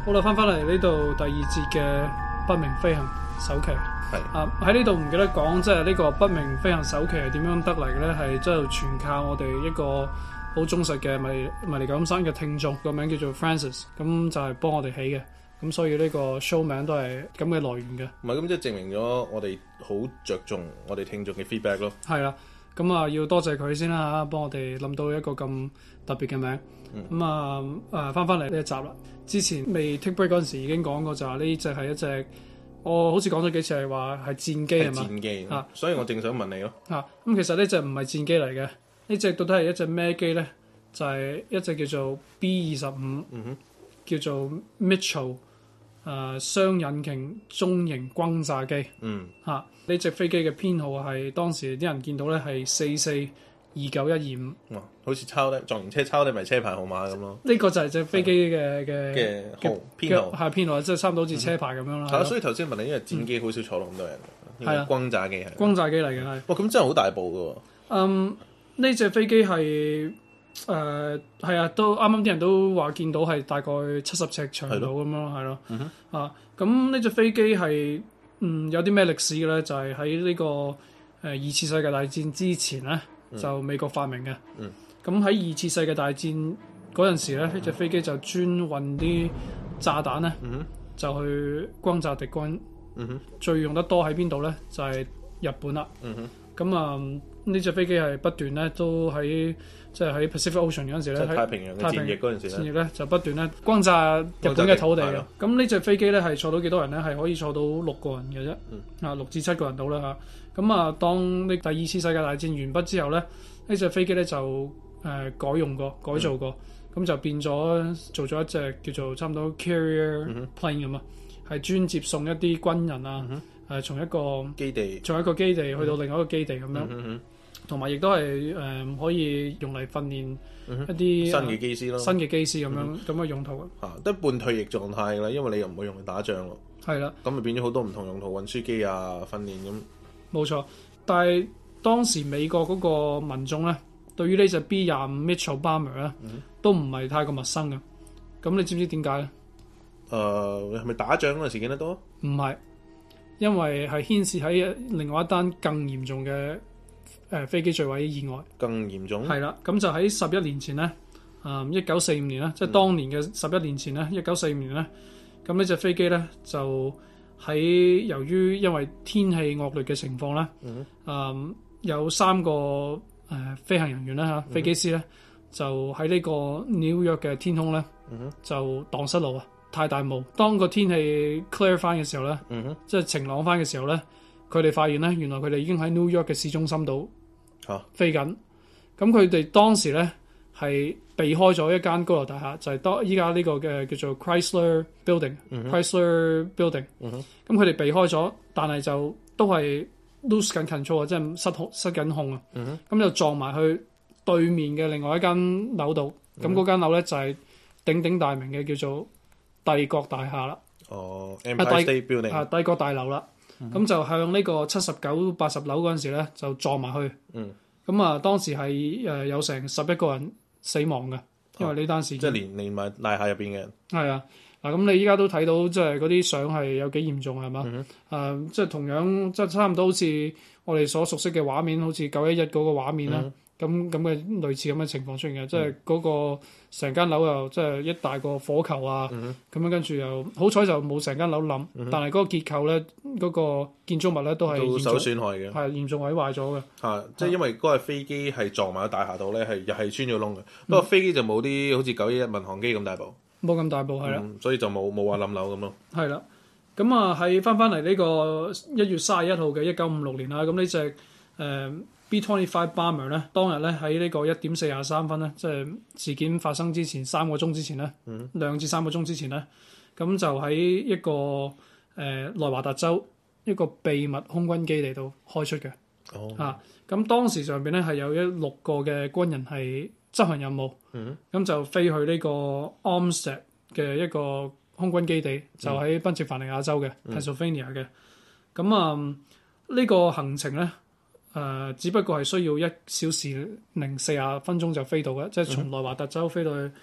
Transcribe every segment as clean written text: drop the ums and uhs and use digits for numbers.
好啦，翻嚟呢度第二節嘅不明飛行首期。 係喺呢度唔記得講，即係呢個不明飛行首期係點樣得嚟嘅咧？係即係全靠我哋一個好忠實嘅迷離九三嘅聽眾，個名叫做 Francis， 咁就係幫我哋起嘅。咁所以呢個 show 名都係咁嘅來源嘅。 唔係咁，即係證明咗我哋好着重我哋聽眾嘅 feedback 咯。 係啦，咁啊要多謝佢先啦嚇，幫我哋諗到一個咁特別嘅名。咁翻嚟呢一集啦。之前未 take break 嗰陣時已經講過，就話呢隻係一隻，我好似講咗幾次係話係戰機係嘛？ 戰機所以我正想問你咯。 咁其實呢隻唔係戰機嚟嘅，呢隻到底係一隻咩機咧？就係一隻叫做 B-25，叫做 Mitchell 雙引擎中型轟炸機。呢隻飛機嘅編號係當時啲人見到咧係4429-125。 哇，好似抄低撞完車抄低埋車牌號碼咁咯。 呢個就係隻飛機嘅編號， 係編號，即係差唔多好似車牌咁樣啦。 所以頭先問你，因為戰機好少坐咁多人， 係轟炸機係轟炸機嚟嘅係。 哇，咁真係好大部㗎喎。 呢隻飛機係係啊，都啱啱啲人都話見到係大概70尺長度咁樣，係咯。咁呢隻飛機係有啲咩歷史嘅咧？就係喺呢個二次世界大戰之前咧，就美國發明嘅。咁喺二次世界大戰嗰陣時咧，呢隻飛機就專運啲炸彈咧，就去轟炸敵軍。最用得多喺邊度咧？就係日本啦。咁呢隻飛機係不斷咧，都喺即係喺 Pacific Ocean 嗰陣時咧，喺太平洋嘅戰役嗰陣時戰役咧就不斷咧轟炸日本嘅土地嘅。咁呢隻飛機咧係坐到幾多人咧？係可以坐到6個人嘅啫。6至7個人到啦嚇。咁當呢第二次世界大戰完畢之後咧，呢隻飛機咧就改造過，咁就變咗做咗一隻叫做差唔多 carrier plane 咁啊，係專接送一啲軍人啊。從一個基地去到另外一個基地咁樣，同埋亦都係可以用嚟訓練一啲新嘅機師咯， 新嘅機師咁樣咁嘅用途嘅。 得半退役狀態㗎啦，因為你又唔會用嚟打仗咯。係啦，咁咪變咗好多唔同用途，運輸機啊、訓練咁。冇錯，但係當時美國嗰個民眾咧，對於呢隻 B-25 Mitchell Bomber 咧，都唔係太過陌生嘅。咁你知唔知點解咧？ 係咪打仗嗰陣時見得多？ 唔係。因為係牽涉喺另外一單更嚴重嘅飛機墜毀意外。更嚴重？係啦，咁就喺11年前咧，1945年咧，即係當年嘅11年前咧，1945年咧，咁呢隻飛機咧就喺由於因為天氣惡劣嘅情況咧，有3個飛行人員咧飛機師咧就喺呢個紐約嘅天空咧就蕩失路啊！太大霧，當個天氣 clear 翻嘅時候咧，即係晴朗翻嘅時候咧，佢哋發現咧，原來佢哋已經喺 New York 嘅市中心度飛緊。咁佢哋當時咧係避開咗一間高樓大廈，就係依家呢個嘅叫做 Chrysler Building。咁佢哋避開咗，但係就都係 lose 緊 control 啊，即係失緊控啊。咁就撞埋去對面嘅另外一間樓度。咁嗰間樓咧就係鼎鼎大名嘅叫做帝國大廈啦 ，Empire State Building 帝國大樓啦，咁就向呢個79、80樓嗰陣時咧就撞埋去，咁當時係有成11個人死亡嘅，因為呢單事件， 即係連埋大廈入邊嘅人。係啊，咁你依家都睇到即係嗰啲相係有幾嚴重係嘛？即係同樣即係差唔多好似我哋所熟悉嘅畫面，好似911嗰個畫面啦。咁嘅類似咁嘅情況出現嘅，即係嗰個成間樓又即係一大個火球啊，咁樣跟住又好彩就冇成間樓冧，但係嗰個結構咧，嗰個建築物咧都係受損害嘅， 係嚴重毀壞咗嘅。 即係因為嗰個飛機係撞埋喺大廈度咧，係又係穿咗窿嘅。不過飛機就冇啲好似911民航機咁大部，冇咁大部係啦，所以就冇話冧樓咁咯。係啦，咁喺翻嚟呢個1月31號嘅1956年啦，咁呢隻B-25 Bomber 咧，當日咧喺呢個1點43分咧，即係事件發生之前3個鐘之前咧，2至3個鐘之前咧，咁就喺一個內華達州一個秘密空軍基地度開出嘅。咁當時上邊咧係有6個嘅軍人係執行任務，咁就飛去呢個 Olmsted 嘅一個空軍基地，就喺賓夕凡尼亞州嘅 Pennsylvania 嘅。咁呢個行程咧。只不過係需要1小時040分鐘就飛到嘅，即係從內華達州飛到去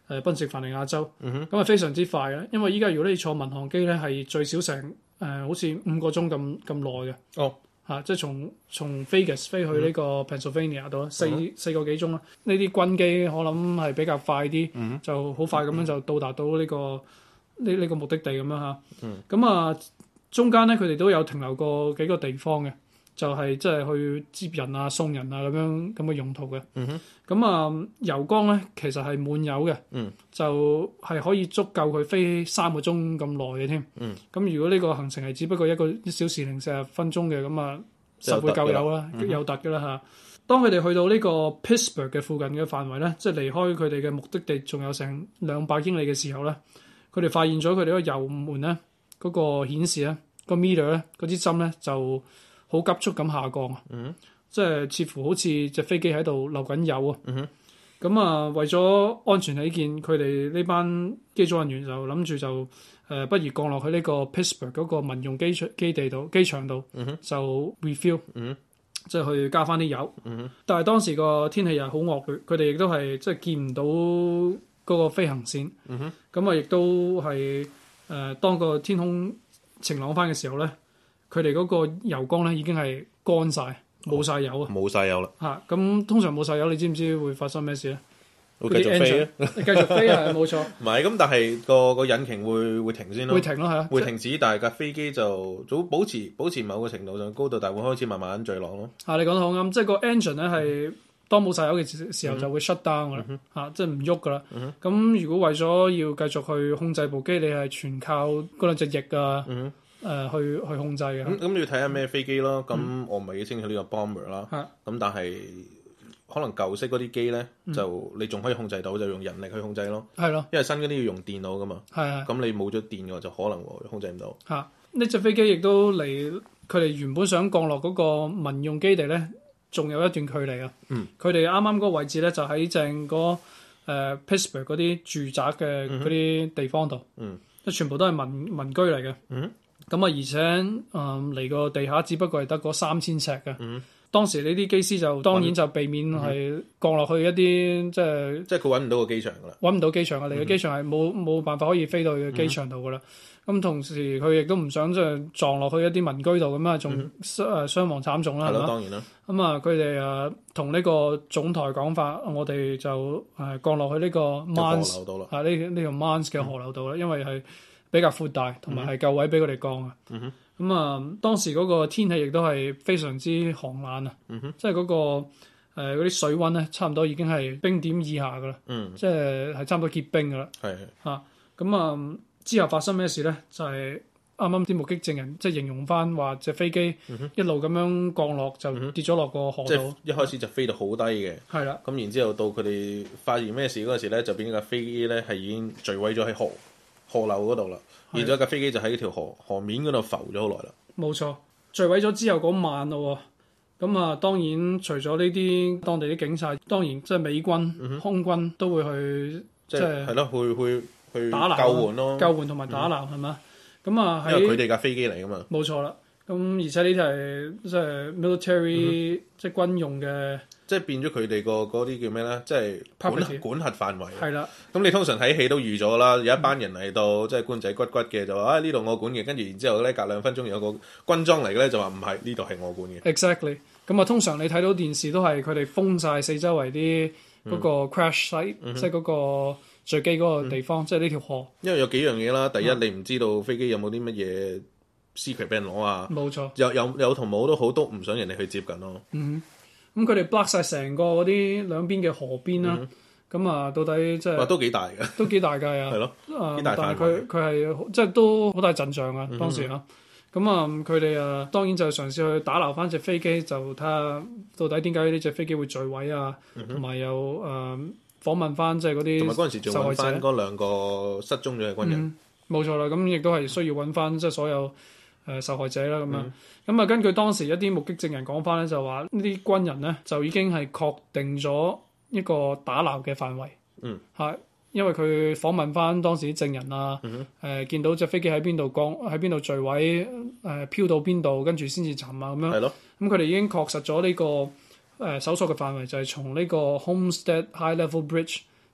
賓夕凡尼亞州，咁係非常之快嘅。因為依家如果你坐民航機咧，係最少成好似5個鐘咁耐嘅。哦。即係從 Vegas 飛去呢個 Pennsylvania 度啦，四個幾鐘啦。呢啲軍機我諗係比較快啲，就好快咁樣就到達到呢個目的地咁樣嚇。咁中間咧佢哋都有停留過幾個地方嘅，就係即係去接人啊、送人啊咁嘅用途嘅。咁油缸咧其實係滿油嘅，就係可以足夠佢飛3個鐘咁耐嘅添。咁如果呢個行程係只不過1小時0.40分鐘嘅，咁10倍夠油啦，有突嘅啦嚇。當佢哋去到呢個 Pittsburgh 嘅附近嘅範圍咧，即係離開佢哋嘅目的地仲有成200英里嘅時候咧，佢哋發現咗佢哋個油門咧嗰個顯示咧個 meter 咧嗰支針咧就好急速咁下降啊！即係似乎好似隻飛機喺度漏緊油啊！咁為咗安全起見，佢哋呢班機組人員就諗住就不如降落去呢個 Pittsburgh 嗰個民用機場度，就 refuel，即係去加翻啲油。但係當時個天氣又好惡劣，佢哋亦都係即係見唔到嗰個飛行線。咁亦都係當個天空晴朗翻嘅時候咧，佢哋嗰個油缸咧已經係乾晒，冇晒油啊！冇晒油啦！咁通常冇晒油，你知唔知會發生咩事咧？ 會繼續飛啊！ 繼續飛係冇錯。 唔係咁，但係個引擎會停先咯。 會停咯，係啊。 會停止，但係架飛機就早保持某個程度上高度，但係會開始慢慢墜落咯。 你講得好啱，即係個 engine 咧係當冇晒油嘅時候就會 shut down 噶啦，即係唔喐噶啦。咁如果為咗要繼續去控制部機，你係全靠嗰兩隻翼啊。去控制嘅。 咁你要睇下咩飛機咯。咁我唔係幾清楚呢個 bomber 啦。咁但係可能舊式嗰啲機咧，就你仲可以控制到，就用人力去控制咯。係咯。因為新嗰啲要用電腦噶嘛。係。咁你冇咗電嘅話，就可能控制唔到。呢隻飛機亦都離佢哋原本想降落嗰個民用基地咧，仲有一段距離啊。佢哋啱啱嗰個位置咧，就喺正嗰Pittsburgh 嗰啲住宅嘅嗰啲地方度。即全部都係民居嚟嘅。咁而且離個地下只不過係得嗰3000尺嘅。當時呢啲機師就當然就避免係降落去一啲即係佢揾唔到個機場㗎啦，揾唔到機場啊！離個機場係冇辦法可以飛到去機場度㗎啦。咁同時佢亦都唔想即係撞落去一啲民居度咁啊，仲傷亡慘重啦。係咯，當然啦。咁佢哋同呢個總台講法，我哋就降落去呢個 Mans 河流度啦。呢個 Mans 嘅河流度啦，因為係比較闊大，同埋係夠位俾佢哋降啊。當時嗰個天氣亦都係非常之寒冷啊。即係嗰個嗰啲水溫咧，差唔多已經係冰點以下噶啦。即係差唔多結冰噶啦。係之後發生咩事咧？就係啱啱啲目擊證人即係形容翻話隻飛機一路咁樣降落就跌咗落個河度。即係一開始就飛到好低嘅。係啦。咁然之後到佢哋發現咩事嗰陣時咧，就變咗架飛機咧係已經墜毀咗喺河流嗰度啦。然之後架飛機就喺條河面嗰度浮咗好耐啦。冇錯，墜毀咗之後嗰晚咯。咁當然除咗呢啲當地啲警察，當然即係美軍、空軍都會去即係係咯，去打撈救援咯，救援同埋打撈係嘛？咁因為佢哋架飛機嚟噶嘛。冇錯啦。咁而且呢啲係即係 military 即係軍用嘅。即係變咗佢哋嗰啲叫咩咧？即係管轄範圍。係啦。咁你通常睇戲都預咗啦，有一班人嚟到即係官仔骨嘅就話呢度我管嘅，跟住然之後咧隔2分鐘有個軍裝嚟嘅咧就話唔係，呢度係我管嘅。Exactly。咁通常你睇到電視都係佢哋封晒四周圍啲嗰個 crash site，即係嗰個墜機嗰個地方，即係呢條河。因為有幾樣嘢啦，第一你唔知道飛機有冇啲乜嘢 secret 俾人攞啊。冇錯。有同冇都好，都唔想人哋去接近咯。咁佢哋 block 晒成個嗰啲兩邊嘅河邊啦。咁到底即係都幾大嘅，都幾大㗎啊。係咯。但係佢係即係都好大陣仗啊。當時啊。咁佢哋當然就嘗試去打撈翻隻飛機，就睇下到底點解呢隻飛機會墜毀啊。同埋又訪問翻即係嗰啲同埋嗰陣時仲揾翻嗰2個失蹤咗嘅軍人。冇錯啦，咁亦都係需要揾翻即係所有受害者啦。咁根據當時一啲目擊證人講翻咧，就話呢啲軍人咧就已經係確定咗一個打撈嘅範圍。因為佢訪問翻當時啲證人啊，見到隻飛機喺邊度喺邊度墜毀，飄到邊度，跟住先至沉啊咁樣。係咯。咁佢哋已經確實咗呢個搜索嘅範圍就係從呢個 Homestead High Level Bridge，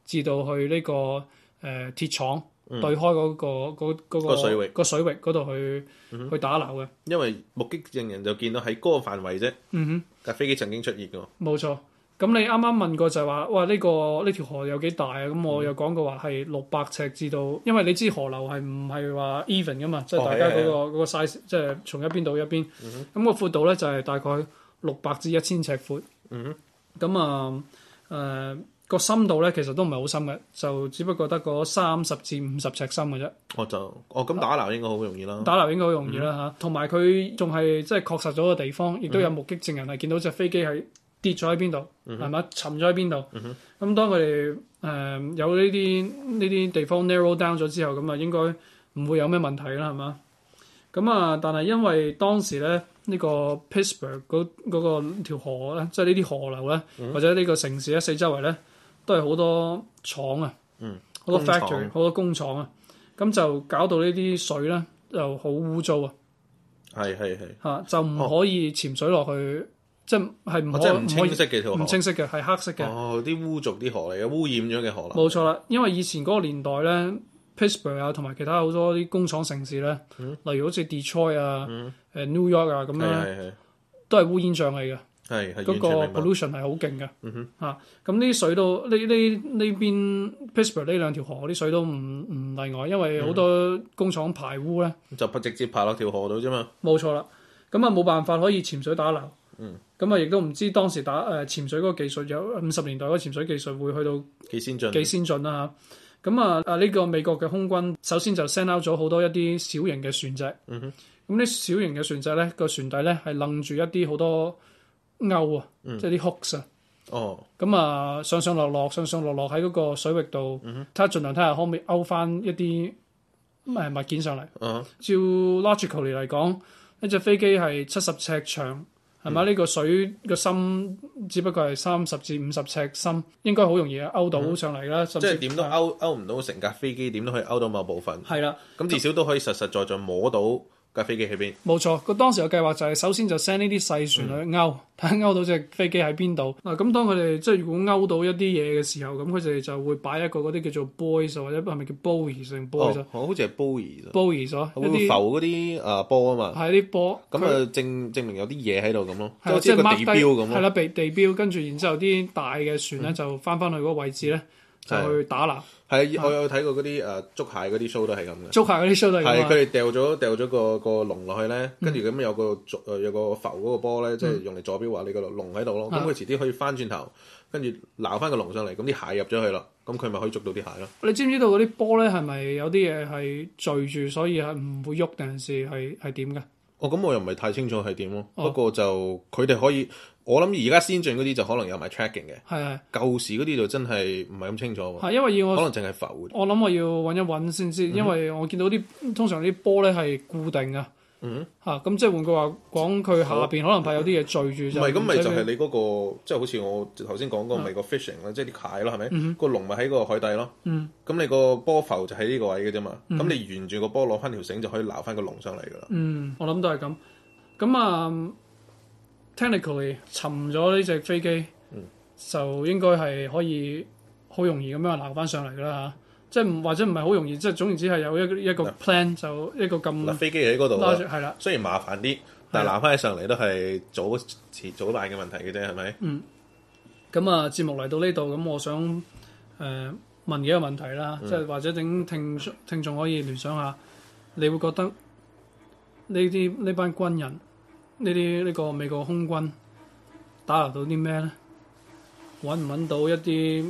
至到去呢個鐵廠對開嗰個水域嗰度去打撈嘅。 因為目擊證人就見到喺嗰個範圍啫。架飛機曾經出現㗎。 冇錯。咁你啱啱問過就係話，哇！呢條河有幾大啊？咁我有講過話係600尺至到，因為你知河流係唔係話 even 噶嘛，即係大家嗰個 size，即係從一邊到一邊。咁個闊度咧就係大概600至1000尺闊。咁個深度咧其實都唔係好深嘅，就只不過得個30至50尺深嘅啫。 咁打撈應該好容易啦。 打撈應該好容易啦嚇，同埋佢仲係即係確實咗個地方，亦都有目擊證人係見到隻飛機係跌咗喺邊度，係咪沉咗喺邊度？咁當佢哋有呢啲地方 narrow down 咗之後，咁啊應該唔會有咩問題啦，係嘛？咁但係因為當時咧呢個 Pittsburgh 嗰個條河咧，即係呢啲河流咧，或者呢個城市咧四周圍咧都係好多廠啊，好多 factory，好多工廠啊，咁就搞到呢啲水咧就好污糟啊， 係嚇就唔可以潛水落去。即係唔可以唔清晰嘅條河，唔清晰嘅係黑色嘅。 啲污濁啲河嚟嘅，污染咗嘅河流。 冇錯啦，因為以前嗰個年代咧 ，Pittsburgh 啊，同埋其他好多啲工廠城市咧，例如好似 Detroit 啊、New York 啊咁樣，都係烏煙瘴氣嘅。嗰個 pollution 係好勁嘅。咁呢啲水都呢邊 Pittsburgh 呢兩條河啲水都唔例外，因為好多工廠排污咧， 就直接排落條河度啫嘛。 冇錯啦，咁冇辦法可以潛水打撈。咁亦都唔知當時潛水嗰個技術有50年代嗰個潛水技術會去到幾先進啦嚇。咁呢個美國嘅空軍首先就 send out 咗好多一啲小型嘅船隻。咁啲小型嘅船隻咧個船底咧係楞住一啲好多鈎啊，即係啲 hooks 啊。咁上落落喺嗰個水域度，盡量睇下可唔可以勾翻一啲物件上嚟。照 logically 嚟講，一隻飛機係70尺長。係咪呢個水個深只不過係30至50尺深，應該好容易勾到上嚟啦。 即係點都勾唔到成架飛機，點都可以勾到某部分。 係啦， 咁至少都可以實實在摸到架飛機喺邊。 冇錯，個當時嘅計劃就係首先就 send 呢啲細船去勾，睇下勾到隻飛機喺邊度。咁當佢哋即係如果勾到一啲嘢嘅時候，咁佢哋就會擺一個嗰啲叫做 buoys 或者係咪叫 buoys 定 buoys？ 好似係 buoys。 buoys 會浮嗰啲波啊嘛。 係啲波。 咁證明有啲嘢喺度咁咯，即係個地標咁咯。 係啦，地標，跟住然之後啲大嘅船咧就翻去嗰個位置咧。就去打撈。 係，我有睇過嗰啲捉蟹嗰啲 show 都係咁嘅。 捉蟹嗰啲 show 都係咁。係， 佢哋掉咗個籠落去咧，跟住咁有個浮嗰個波咧，即係用嚟坐標話你個籠喺度咯。咁佢遲啲可以翻轉頭，跟住撈翻個籠上嚟，咁啲蟹入咗去啦，咁佢咪可以捉到啲蟹咯。你知唔知道嗰啲波咧係咪有啲嘢係聚住，所以係唔會喐定係點嘅？ 咁我又唔係太清楚係點咯。不過就佢哋可以。我諗而家先進嗰啲就可能有埋 tracking 嘅，係舊時嗰啲就真係唔係咁清楚。係因為可能淨係浮。我諗我要揾一揾先知，因為我見到通常啲波咧係固定嘅。咁即係換句話講，佢下邊可能係有啲嘢聚住。 唔係，咁咪就係你嗰個，即係好似我頭先講嗰個咪個 fishing 啦，即係啲蟹咯，係咪？個籠咪喺個海底咯。咁你個波浮就喺呢個位嘅啫嘛。咁你沿住個波攞翻條繩就可以撈翻個籠上嚟噶啦。 我諗都係咁。咁Technically 沉咗呢隻飛機，就應該係可以好容易咁樣撈翻上嚟㗎啦嚇，即係或者唔係好容易，即係總言之係有一個 plan 就一個咁。 飛機喺嗰度係啦， 雖然麻煩啲，但係撈翻起上嚟都係早晚嘅問題嘅啫，係咪？ 咁節目嚟到呢度，咁我想問幾個問題啦，即係或者等聽眾可以聯想下，你會覺得呢班軍人？呢個美國空軍打撈到啲咩咧？揾唔揾到一啲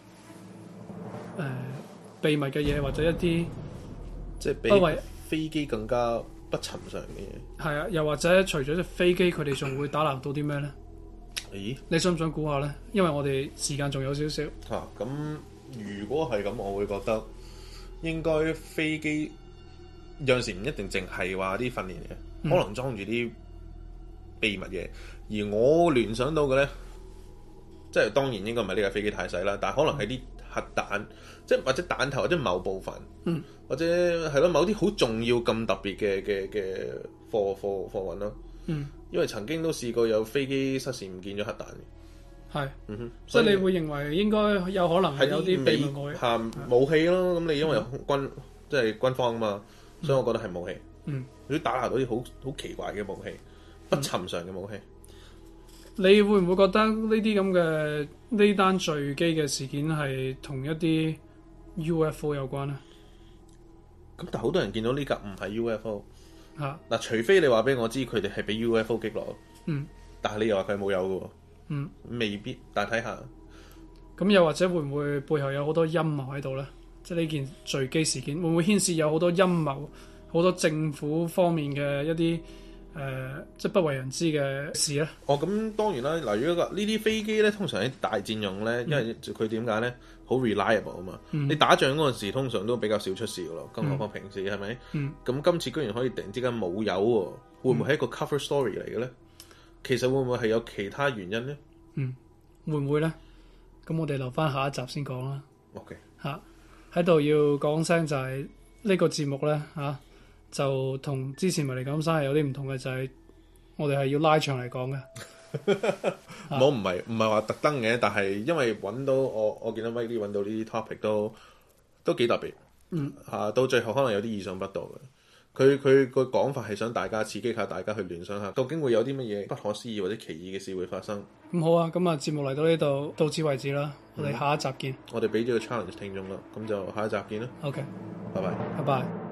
秘密嘅嘢，或者一啲即係比飛機更加不尋常嘅嘢？係啊，又或者除咗隻飛機，佢哋仲會打撈到啲咩咧？ 咦？ 你想唔想估下咧？因為我哋時間仲有少少。 咁如果係咁，我會覺得應該飛機有陣時唔一定淨係話啲訓練嘅，可能裝住啲秘密嘢，而我聯想到嘅咧，即係當然應該唔係呢架飛機太細啦，但係可能係啲核彈，即係或者彈頭或者某部分，或者係咯某啲好重要咁特別嘅貨運咯。因為曾經都試過有飛機失事唔見咗核彈嘅。 係，即係你會認為應該有可能係有啲秘密武器， 武器咯。咁你因為即係軍方啊嘛，所以我覺得係武器。佢打下到啲好奇怪嘅武器，不尋常嘅武器。 你會唔會覺得呢啲咁嘅呢單墜機嘅事件係同一啲 UFO 有關咧？ 咁但係好多人見到呢架唔係 UFO 嗱，除非你話俾我知佢哋係俾 UFO 擊落，但係你又話佢冇有嘅，未必。但係睇下， 咁又或者會唔會背後有好多陰謀喺度咧？即係呢件墜機事件會唔會牽涉有好多陰謀、好多政府方面嘅一啲？即係不為人知嘅事咧。 咁當然啦。嗱，如果呢啲飛機咧，通常喺大戰用咧，因為佢點解咧？好 reliable 啊嘛。你打仗嗰陣時，通常都比較少出事噶咯。更何況平時係咪？咁今次居然可以突然之間冇油喎，會唔會係一個 cover story 嚟嘅咧？其實會唔會係有其他原因咧？ 會唔會咧？咁我哋留翻下一集先講啦。 OK。 喺度要講聲就係呢個節目咧就同之前迷離監生係有啲唔同嘅，就係我哋係要拉長嚟講嘅。 我唔係話特登嘅，但係因為揾到我見到 Mike 揾到呢啲 topic 都幾特別。到最後可能有啲意想不到嘅。佢個講法係想大家刺激下大家去聯想下，究竟會有啲乜嘢不可思議或者奇異嘅事會發生。 咁好啊，咁節目嚟到呢度到此為止啦。我哋下一集見。 我哋俾咗個 challenge 聽眾啦，咁就下一集見啦。 OK， 拜拜。 拜拜。